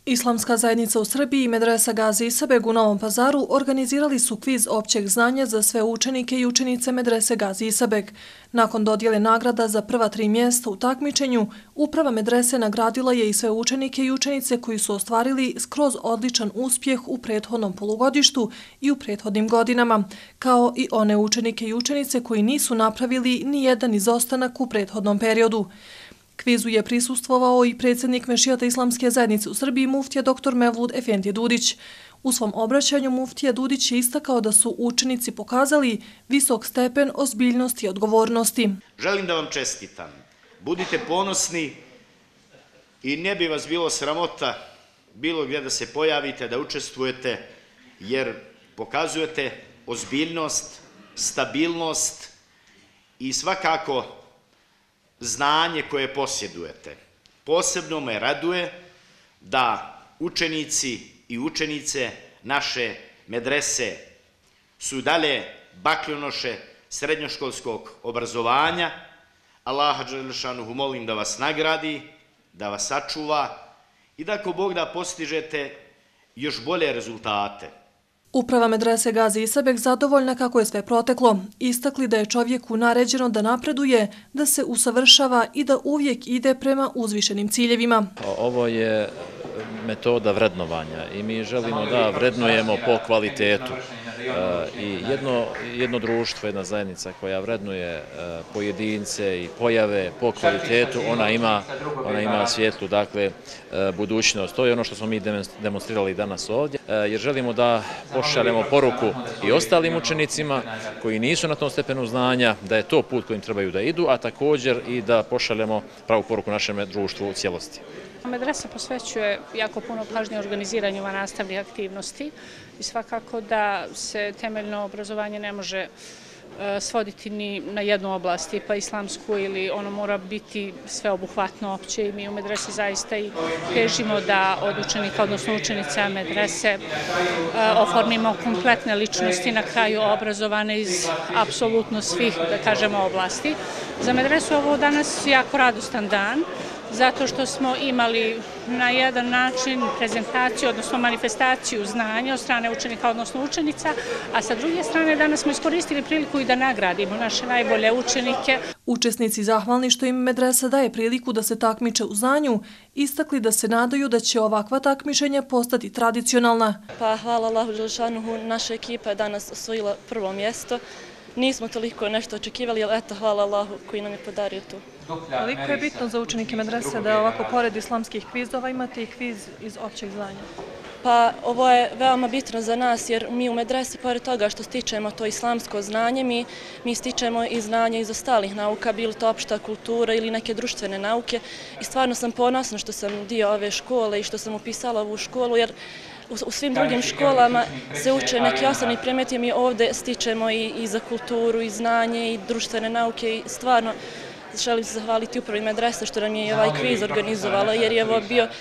Islamska zajednica u Srbiji i Medresa Gazi Isabek u Novom Pazaru organizirali su kviz općeg znanja za sve učenike i učenice Medrese Gazi Isabek. Nakon dodjele nagrada za prva 3 mjesta u takmičenju, uprava medrese nagradila je i sve učenike i učenice koji su ostvarili skroz odličan uspjeh u prethodnom polugodištu i u prethodnim godinama, kao i one učenike i učenice koji nisu napravili ni jedan izostanak u prethodnom periodu. Kvizu je prisustvovao i predsjednik Mešijata Islamske zajednice u Srbiji muftija dr. Mevlud Efendi Dudić. U svom obraćanju muftija Dudić je istakao da su učenici pokazali visok stepen ozbiljnosti i odgovornosti. Želim da vam čestitam. Budite ponosni i ne bi vas bilo sramota bilo gdje da se pojavite, da učestvujete, jer pokazujete ozbiljnost, stabilnost i svakako znanje koje posjedujete. Posebno me raduje da učenici i učenice naše medrese su dalje bakljonoše srednjoškolskog obrazovanja. Allaha dželešanuhu molim da vas nagradi, da vas sačuva i da ako Bog da postižete još bolje rezultate. Uprava Medrese Gazi Isabek zadovoljna kako je sve proteklo. Istakli da je čovjeku naređeno da napreduje, da se usavršava i da uvijek ide prema uzvišenim ciljevima. Ovo je metoda vrednovanja i mi želimo da vrednujemo po kvalitetu. I jedno društvo, jedna zajednica koja vrednuje pojedince i pojave po kvalitetu, ona ima svjetlu, dakle, budućnost. To je ono što smo mi demonstrirali danas ovdje, jer želimo da pošaljemo poruku i ostalim učenicima koji nisu na tom stepenu znanja, da je to put kojim trebaju da idu, a također i da pošaljemo pravu poruku našem društvu u cijelosti. Medresa posvećuje jako puno pažnje organiziranju nastavnih aktivnosti i svakako da se temeljno obrazovanje ne može svoditi ni na jednu oblast, tipa islamsku, ili ono mora biti sveobuhvatno opće i mi u medresi zaista i težimo da od učenika, odnosno učenica medrese, oformimo kompletne ličnosti, na kraju obrazovane iz apsolutno svih, da kažemo, oblasti. Za medresu ovo danas jako radostan dan, zato što smo imali na jedan način prezentaciju, odnosno manifestaciju znanja od strane učenika, odnosno učenica, a sa druge strane danas smo iskoristili priliku i da nagradimo naše najbolje učenike. Učesnici, zahvalni što im medresa daje priliku da se takmiče u znanju, istakli da se nadaju da će ovakva takmičenja postati tradicionalna. Pa hvala Allahu dželešanuhu, naša ekipa je danas osvojila prvo mjesto. Nismo toliko nešto očekivali, ali eto, hvala Allahu koji nam je podario to. Koliko je bitno za učenike medrese da ovako pored islamskih kvizova imate i kviz iz općeg znanja? Pa ovo je veoma bitno za nas jer mi u medresi, pored toga što stičemo to islamsko znanje, mi stičemo i znanje iz ostalih nauka, bilo to opšta kultura ili neke društvene nauke. I stvarno sam ponosna što sam dio ove škole i što sam upisala ovu školu, jer u svim drugim školama se uče neki osnovni predmeti, mi ovdje stičemo i za kulturu, i znanje, i društvene nauke i stvarno želim se zahvaliti upravi medrese što nam je i ovaj kviz organizovala, jer je ovo bio,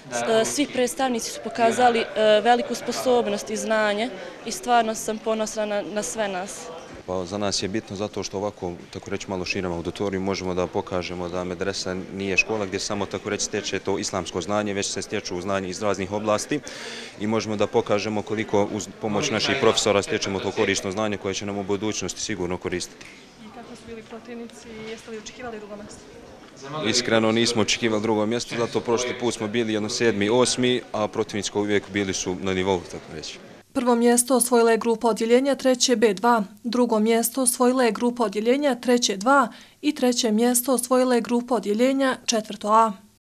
svi predstavnici su pokazali veliku sposobnost i znanje i stvarno sam ponosna na sve nas. Pa za nas je bitno zato što ovako, tako reći, malo širimo auditoriju, možemo da pokažemo da medresa nije škola gdje samo, tako reći, steče to islamsko znanje, već se stječu znanje iz raznih oblasti i možemo da pokažemo koliko uz pomoć naših profesora stječemo to korisno znanje koje će nam u budućnosti sigurno koristiti. I kako su bili protivnici i jeste li očekivali drugo mjesto? Iskreno nismo očekivali drugo mjesto, zato prošli put smo bili 7. 8. a protivnici uvijek bili su na nivou, tako reći. Prvo mjesto osvojila je grupa odjeljenja 3. B2, drugo mjesto osvojila je grupa odjeljenja 3. 2 i treće mjesto osvojila je grupa odjeljenja 4. A.